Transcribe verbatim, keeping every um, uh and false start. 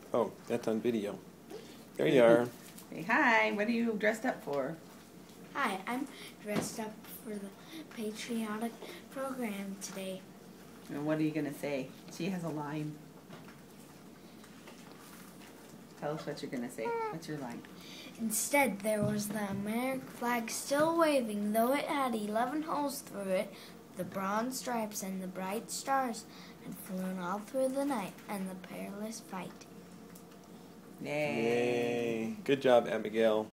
Oh, that's on video. There you are. Hey, hi. What are you dressed up for? Hi, I'm dressed up for the patriotic program today. And what are you going to say? She has a line. Tell us what you're going to say. What's your line? Instead, there was the American flag still waving, though it had eleven holes through it. The bronze stripes and the bright stars had flown all through the night and the perilous fight. Yay. Yay. Good job, Abigail.